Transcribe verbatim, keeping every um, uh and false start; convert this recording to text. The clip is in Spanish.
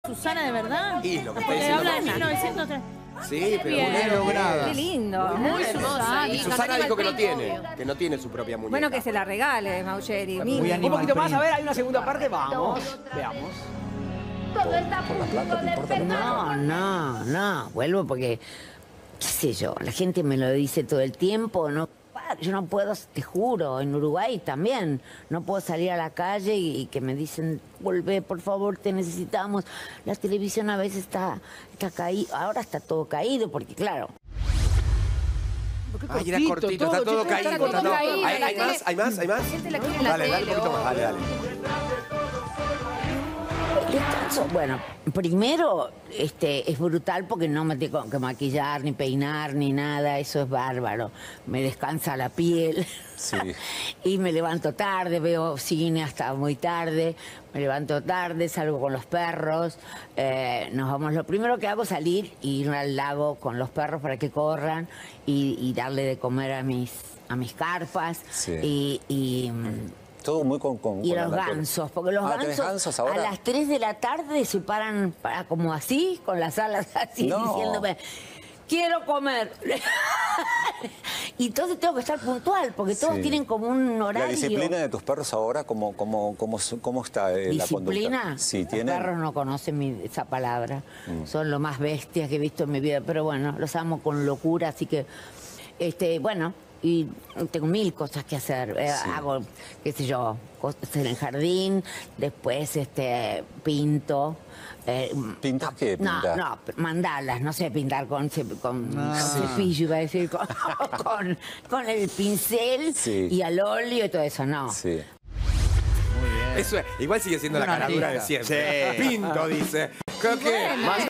Susana de verdad. Y lo que está Porque diciendo habla de Susana. mil novecientos tres. Sí, pero Bien. muy lograda. Qué lindo. Muy hermosa. Y Susana dijo que no tiene, que no tiene su propia muñeca. Bueno, que se la regale, Maucheri. Muy un poquito más, a ver, hay una segunda parte, vamos. Veamos. Todo está por la plata, ¿te importa? No, no, no, vuelvo porque, qué sé yo, la gente me lo dice todo el tiempo, no, yo no puedo, te juro, en Uruguay también, no puedo salir a la calle y, y que me dicen, volvé, por favor, te necesitamos. La televisión a veces está, está caído, ahora está todo caído, porque claro. Ay, era cortito, está todo caído. todo Está todo... caído, ¿Hay, la hay tele- más? ¿Hay más? ¿Hay más? La gente la quiere en la Dale, dale un tele, poquito más, dale, dale. El descanso, bueno, primero este, es brutal porque no me tengo que maquillar, ni peinar, ni nada, eso es bárbaro. Me descansa la piel. Sí. Y me levanto tarde, veo cine hasta muy tarde, me levanto tarde, salgo con los perros, eh, nos vamos. Lo primero que hago es salir e ir al lago con los perros para que corran y, y darle de comer a mis, a mis carpas. Sí. Y... y Todo muy con... con y con la los naturaleza. gansos, porque los Ah, ¿tenés gansos, gansos a ahora? las tres de la tarde se paran para, como así, con las alas así, No. diciéndome, quiero comer. Y entonces tengo que estar puntual, porque todos Sí. tienen como un horario. La disciplina de tus perros ahora, ¿cómo, cómo, cómo, cómo está eh, la conducta? ¿Disciplina? Sí, Los tienen... perros no conocen mi- esa palabra. Mm. Son lo más bestias que he visto en mi vida. Pero bueno, los amo con locura, así que, este, bueno, y tengo mil cosas que hacer. Eh, Sí. Hago, qué sé yo, cosas en el jardín, después este, pinto. Eh, ¿Pintas qué? No, Pintas? no, mandalas, no sé pintar con, ce- con Ah. cepillo, iba a decir, con, con, con el pincel Sí. y al óleo y todo eso, no. Sí. Eso es, igual sigue siendo la Una caradura de artista. siempre. Pinto, dice. Creo que...